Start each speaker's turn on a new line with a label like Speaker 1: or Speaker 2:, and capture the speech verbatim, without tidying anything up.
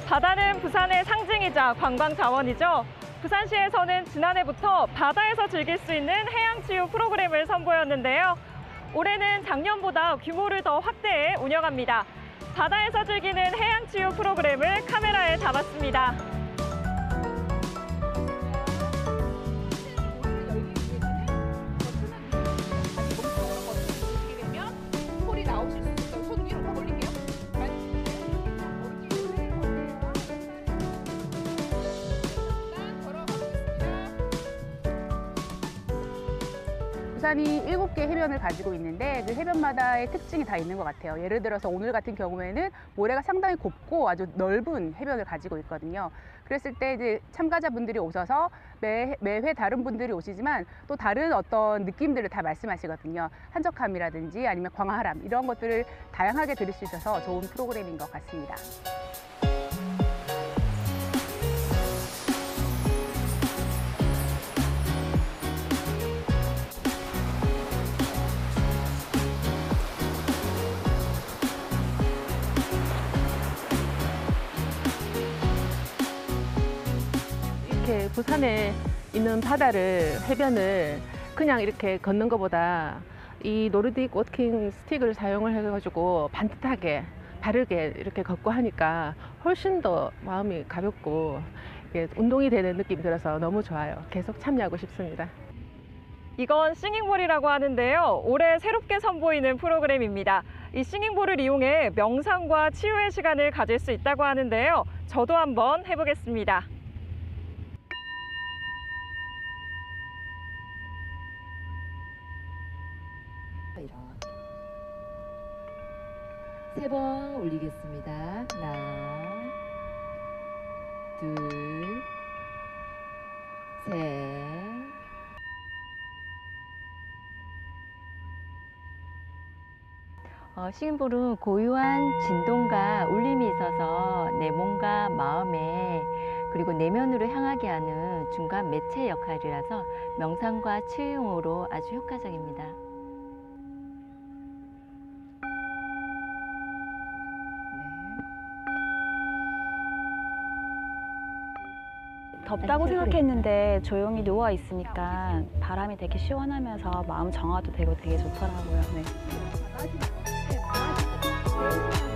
Speaker 1: 바다는 부산의 상징이자 관광 자원이죠. 부산시에서는 지난해부터 바다에서 즐길 수 있는 해양치유 프로그램을 선보였는데요. 올해는 작년보다 규모를 더 확대해 운영합니다. 바다에서 즐기는 해양치유 프로그램을 카메라에 담았습니다.
Speaker 2: 부산이 일곱 개 해변을 가지고 있는데 그 해변마다의 특징이 다 있는 것 같아요. 예를 들어서 오늘 같은 경우에는 모래가 상당히 곱고 아주 넓은 해변을 가지고 있거든요. 그랬을 때 이제 참가자분들이 오셔서 매, 매회 다른 분들이 오시지만 또 다른 어떤 느낌들을 다 말씀하시거든요. 한적함이라든지 아니면 광활함 이런 것들을 다양하게 들을 수 있어서 좋은 프로그램인 것 같습니다.
Speaker 3: 이렇게 부산에 있는 바다를, 해변을 그냥 이렇게 걷는 것보다 이 노르딕 워킹 스틱을 사용을 해가지고 반듯하게 바르게 이렇게 걷고 하니까 훨씬 더 마음이 가볍고 이게 운동이 되는 느낌이 들어서 너무 좋아요. 계속 참여하고 싶습니다.
Speaker 1: 이건 싱잉볼이라고 하는데요. 올해 새롭게 선보이는 프로그램입니다. 이 싱잉볼을 이용해 명상과 치유의 시간을 가질 수 있다고 하는데요. 저도 한번 해보겠습니다.
Speaker 4: 세 번 올리겠습니다. 하나, 둘, 셋.
Speaker 5: 어, 싱잉볼은 고유한 진동과 울림이 있어서 내 몸과 마음에 그리고 내면으로 향하게 하는 중간 매체 역할이라서 명상과 치유용으로 아주 효과적입니다.
Speaker 6: 덥다고 생각했는데 조용히 누워 있으니까 바람이 되게 시원하면서 마음 정화도 되고 되게 좋더라고요. 네.